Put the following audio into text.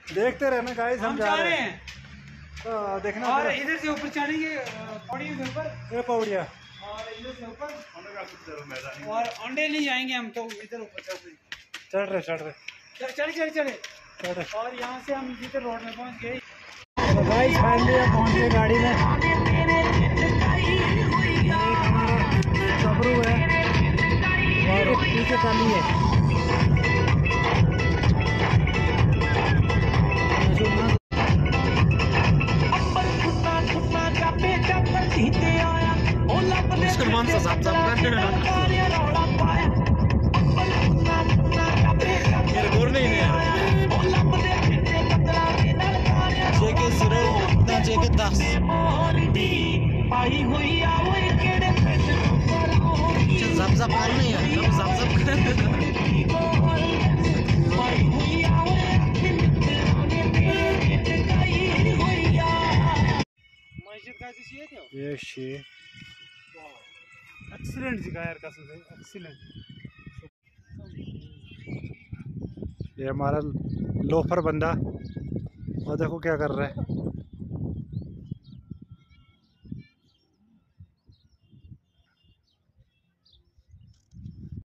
देखते रहना गाइस, हम जा रहे हैं। तो देखना और इधर से ऊपर चढ़ेंगे पौड़ियों से ऊपर, ये पौड़िया, और इधर से ऊपर और अंडे नहीं जाएंगे हम तो इधर ऊपर चढ़ रहे चढ़े। और यहाँ से हम जिधर रोड में पहुँच गए। तो गाइस फाइनली हम पहुँच गए गाड़ी में। हमारा सबरू है और पीछे टाली है। ये शेर एक्सीलेंट जगह यार, कसम से एक्सीलेंट। ये हमारा लोफर बंदा, और देखो क्या कर रहा है।